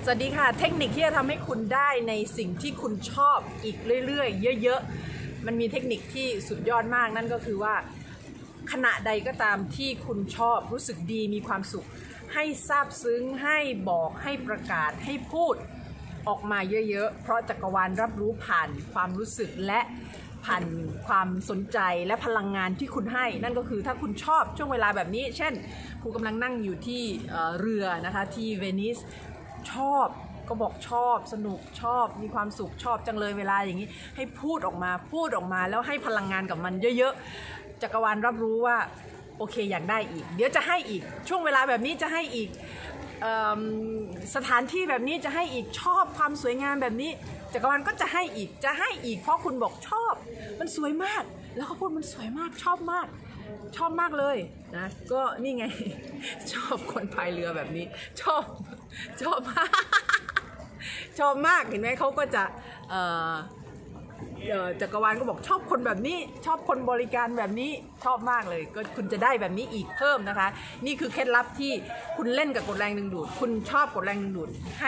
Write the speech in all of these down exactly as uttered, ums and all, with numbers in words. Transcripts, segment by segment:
สวัสดีค่ะเทคนิคที่จะทำให้คุณได้ในสิ่งที่คุณชอบอีกเรื่อยๆเยอะๆมันมีเทคนิคที่สุดยอดมากนั่นก็คือว่าขณะใดก็ตามที่คุณชอบรู้สึกดีมีความสุขให้ซาบซึ้งให้บอกให้ประกาศให้พูดออกมาเยอะๆเพราะจักรวาลรับรู้ผ่านความรู้สึกและผ่านความสนใจและพลังงานที่คุณให้นั่นก็คือถ้าคุณชอบช่วงเวลาแบบนี้เช่นคุณกำลังนั่งอยู่ที่เรือนะคะที่เวนิสชอบก็บอกชอบสนุกชอบมีความสุขชอบจังเลยเวลาอย่างนี้ให้พูดออกมาพูดออกมาแล้วให้พลังงานกับมันเยอะๆจักรวาลรับรู้ว่าโอเคอยากได้อีกเดี๋ยวจะให้อีกช่วงเวลาแบบนี้จะให้อีกสถานที่แบบนี้จะให้อีกชอบความสวยงามแบบนี้จักรวาลก็จะให้อีกจะให้อีกเพราะคุณบอกชอบมันสวยมากแล้วเขาพูดมันสวยมากชอบมากชอบมากเลยนะก็นี่ไงชอบคนพายเรือแบบนี้ชอบชอบมากชอบมากเห็นไหมเขาก็จะจักรวาลก็บอกชอบคนแบบนี้ชอบคนบริการแบบนี้ชอบมากเลยก็คุณจะได้แบบนี้อีกเพิ่มนะคะนี่คือเคล็ดลับที่คุณเล่นกับกฎแรงดึงดูดคุณชอบกฎแรงดึงดูดให้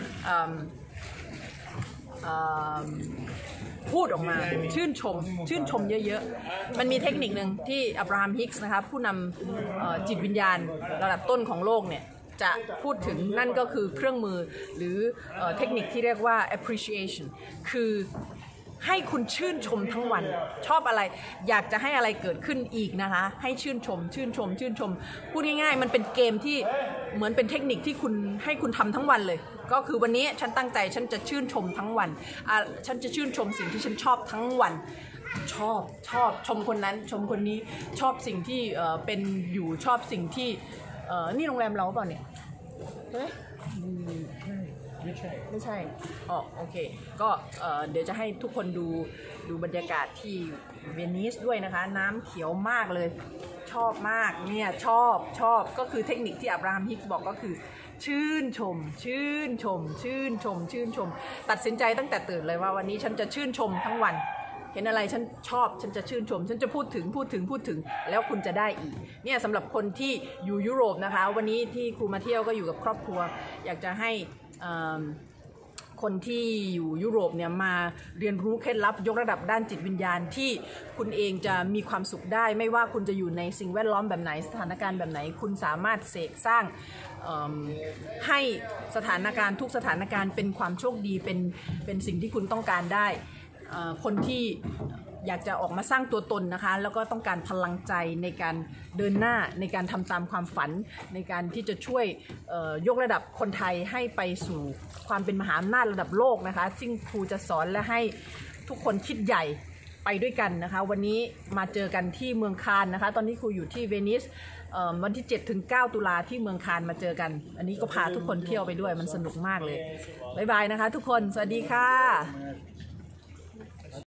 พูดออกมาชื่นชมชื่นชมเยอะๆมันมีเทคนิคหนึ่งที่อับราฮัมฮิกส์นะคะผู้นำจิตวิญญาณระดับต้นของโลกเนี่ยจะพูดถึงนั่นก็คือเครื่องมือหรือเทคนิคที่เรียกว่า appreciation คือให้คุณชื่นชมทั้งวันชอบอะไรอยากจะให้อะไรเกิดขึ้นอีกนะคะให้ชื่นชมชื่นชมชื่นชมพูดง่ายๆมันเป็นเกมที่เหมือนเป็นเทคนิคที่คุณให้คุณทำทั้งวันเลยก็คือวันนี้ฉันตั้งใจฉันจะชื่นชมทั้งวันอ่ะฉันจะชื่นชมสิ่งที่ฉันชอบทั้งวันชอบชอบชมคนนั้นชมคนนี้ชอบสิ่งที่เอ่อเป็นอยู่ชอบสิ่งที่เอ่อนี่โรงแรมเราเปล่าเนี่ยใช่ไหมไม่ใช่ไม่ใช่อ๋อโอเคก็เอ่อเดี๋ยวจะให้ทุกคนดูดูบรรยากาศที่เวนิสด้วยนะคะน้ำเขียวมากเลยชอบมากเนี่ยชอบชอบก็คือเทคนิคที่อับราฮัมฮิกส์บอกก็คือชื่นชมชื่นชมชื่นชมชื่นชมตัดสินใจตั้งแต่ตื่นเลยว่าวันนี้ฉันจะชื่นชมทั้งวันเห็นอะไรฉันชอบฉันจะชื่นชมฉันจะพูดถึงพูดถึงพูดถึงแล้วคุณจะได้อีกเนี่ยสำหรับคนที่อยู่ยุโรปนะคะวันนี้ที่ครูมาเที่ยวก็อยู่กับครอบครัวอยากจะให้คนที่อยู่ยุโรปเนี่ยมาเรียนรู้เคล็ดลับยกระดับด้านจิตวิญญาณที่คุณเองจะมีความสุขได้ไม่ว่าคุณจะอยู่ในสิ่งแวดล้อมแบบไหนสถานการณ์แบบไหนคุณสามารถเสกสร้างให้สถานการณ์ทุกสถานการณ์เป็นความโชคดีเป็นเป็นสิ่งที่คุณต้องการได้คนที่อยากจะออกมาสร้างตัวตนนะคะแล้วก็ต้องการพลังใจในการเดินหน้าในการทำตามความฝันในการที่จะช่วยยกระดับคนไทยให้ไปสู่ความเป็นมหาอำนาจระดับโลกนะคะซึ่งครูจะสอนและให้ทุกคนคิดใหญ่ไปด้วยกันนะคะวันนี้มาเจอกันที่เมืองคานนะคะตอนนี้ครูอยู่ที่เวนิสวันที่เจ็ดถึงเก้าตุลาที่เมืองคานมาเจอกันอันนี้ก็พาทุกคนเที่ยวไปด้วยมันสนุกมากเลยบ๊ายบายนะคะทุกคนสวัสดีค่ะ